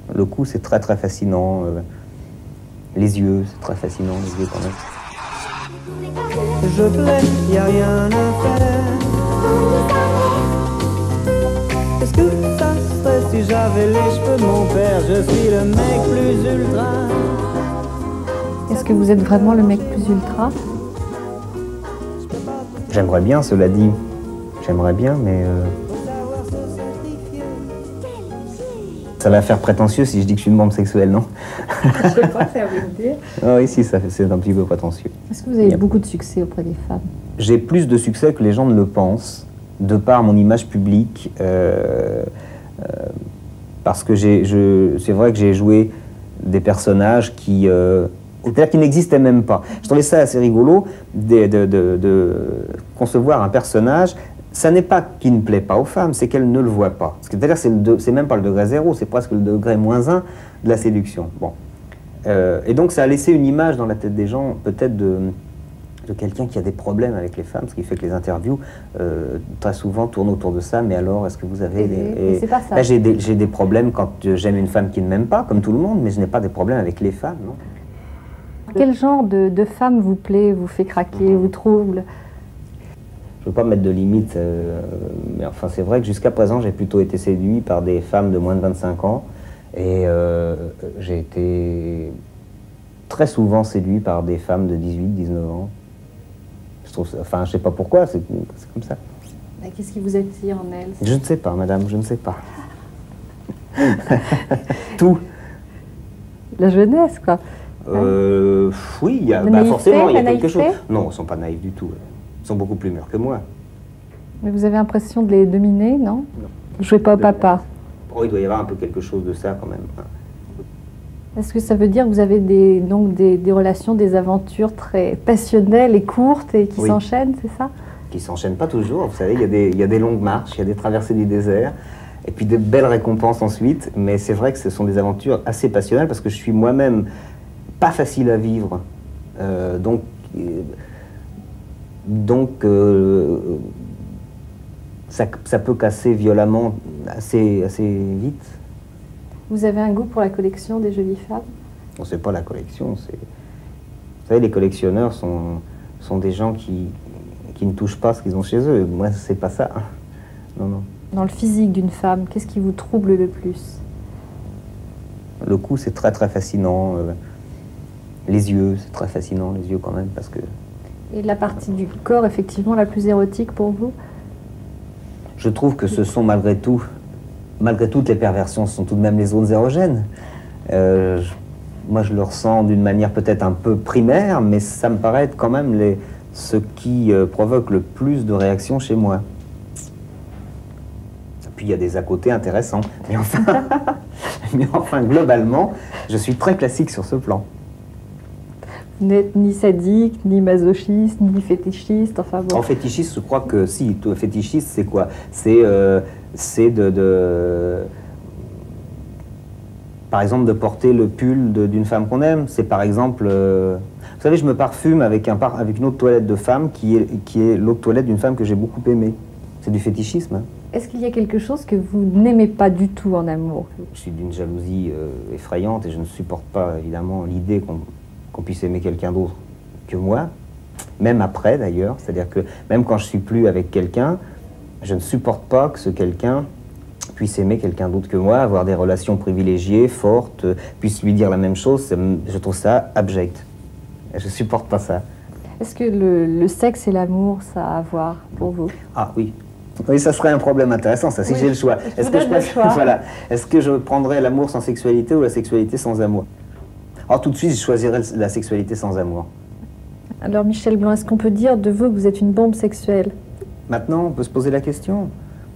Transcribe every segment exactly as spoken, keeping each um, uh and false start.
Le cou, c'est très très fascinant. Euh, les yeux, c'est très fascinant, les yeux quand même. Je plais, y a rien à faire. Qu'est-ce que ça serait si j'avais les cheveux de mon père? Je suis le mec plus ultra. Est-ce que vous êtes vraiment le mec plus ultra? J'aimerais bien, cela dit. J'aimerais bien, mais... Euh... Ça va faire prétentieux si je dis que je suis une bombe sexuelle, non? Je sais pas, c'est à vous de dire. Ah oui, si, c'est un petit peu prétentieux. Est-ce que vous avez beaucoup de succès auprès des femmes? J'ai plus de succès que les gens ne le pensent, de par mon image publique. Euh, euh, parce que c'est vrai que j'ai joué des personnages qui... Euh, c'est-à-dire qui n'existaient même pas. Je trouvais ça assez rigolo de, de, de, de concevoir un personnage. Ça n'est pas qu'il ne plaît pas aux femmes, c'est qu'elles ne le voient pas. C'est-à-dire que c'est même pas le degré zéro, c'est presque le degré moins un de la séduction. Bon. Euh, et donc ça a laissé une image dans la tête des gens, peut-être de, de quelqu'un qui a des problèmes avec les femmes, ce qui fait que les interviews, euh, très souvent, tournent autour de ça. Mais alors, est-ce que vous avez... Et, et, là, j'ai des, j'ai des problèmes quand j'aime une femme qui ne m'aime pas, comme tout le monde, mais je n'ai pas des problèmes avec les femmes, non. Quel genre de, de femme vous plaît, vous fait craquer, mmh. vous trouble? Je ne veux pas mettre de limite, euh, mais enfin c'est vrai que jusqu'à présent j'ai plutôt été séduit par des femmes de moins de vingt-cinq ans et euh, j'ai été très souvent séduit par des femmes de dix-huit, dix-neuf ans. Je trouve ça, enfin je ne sais pas pourquoi, c'est comme ça. Qu'est-ce qui vous attire en elles? Je ne sais pas, madame, je ne sais pas. Tout. La jeunesse, quoi. Euh, oui, il y a, bah, forcément il y a quelque chose. Non, ils ne sont pas naïfs du tout. Ils sont beaucoup plus mûrs que moi. Mais vous avez l'impression de les dominer, non? Non. Vous ne jouez pas au papa? Oh, il doit y avoir un peu quelque chose de ça quand même. Est-ce que ça veut dire que vous avez des, donc des, des relations, des aventures très passionnelles et courtes et qui oui. s'enchaînent, c'est ça? Qui ne s'enchaînent pas toujours. Vous savez, il y, a des, il y a des longues marches, il y a des traversées du désert, et puis des belles récompenses ensuite. Mais c'est vrai que ce sont des aventures assez passionnelles parce que je suis moi-même pas facile à vivre. Euh, donc... Euh, Donc, euh, ça, ça peut casser violemment assez, assez vite. Vous avez un goût pour la collection des jolies femmes? Non, c'est pas la collection, c'est... Vous savez, les collectionneurs sont, sont des gens qui, qui ne touchent pas ce qu'ils ont chez eux. Moi, c'est pas ça. Non, non. Dans le physique d'une femme, qu'est-ce qui vous trouble le plus? Le cou, c'est très très fascinant. Euh, les yeux, c'est très fascinant, les yeux quand même, parce que... Et la partie du corps, effectivement, la plus érotique pour vous? Je trouve que ce sont malgré tout, malgré toutes les perversions, ce sont tout de même les zones érogènes. Euh, je, moi, je le ressens d'une manière peut-être un peu primaire, mais ça me paraît être quand même les, ce qui euh, provoque le plus de réactions chez moi. Et puis, il y a des à côté intéressants. Mais enfin, mais enfin, globalement, je suis très classique sur ce plan. Vous n'êtes ni sadique, ni masochiste, ni fétichiste, enfin bon. En fétichiste, je crois que si, fétichiste, c'est quoi? C'est euh, de, de... Par exemple, de porter le pull d'une femme qu'on aime. C'est par exemple... Euh... Vous savez, je me parfume avec, un par... avec une autre toilette de femme qui est, qui est l'autre toilette d'une femme que j'ai beaucoup aimée. C'est du fétichisme. Hein. Est-ce qu'il y a quelque chose que vous n'aimez pas du tout en amour? Je suis d'une jalousie euh, effrayante et je ne supporte pas, évidemment, l'idée qu'on... qu'on puisse aimer quelqu'un d'autre que moi, même après d'ailleurs, c'est-à-dire que même quand je suis plus avec quelqu'un, je ne supporte pas que ce quelqu'un puisse aimer quelqu'un d'autre que moi, avoir des relations privilégiées, fortes, puisse lui dire la même chose, je trouve ça abject. Je ne supporte pas ça. Est-ce que le, le sexe et l'amour, ça a à voir pour vous? Ah oui. Oui, ça serait un problème intéressant, ça, si oui, j'ai le choix. Est-ce que, voilà. Est-ce que je prendrais l'amour sans sexualité ou la sexualité sans amour? Alors tout de suite, je choisirais la sexualité sans amour. Alors Michel Blanc, est-ce qu'on peut dire de vous que vous êtes une bombe sexuelle? Maintenant, on peut se poser la question.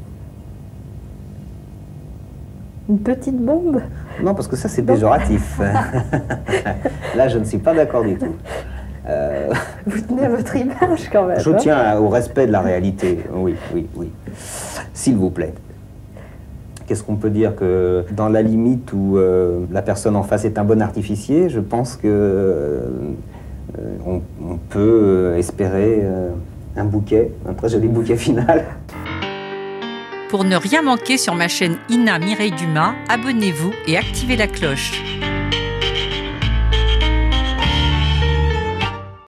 Une petite bombe? Non, parce que ça, c'est péjoratif. Là, je ne suis pas d'accord du tout. Euh... Vous tenez à votre image, quand même. Je hein tiens au respect de la réalité, oui, oui, oui. S'il vous plaît. Qu'est-ce qu'on peut dire? Que dans la limite où euh, la personne en face est un bon artificier, je pense que euh, on, on peut espérer euh, un bouquet, un très joli bouquet final. Pour ne rien manquer sur ma chaîne Ina Mireille Dumas, abonnez-vous et activez la cloche.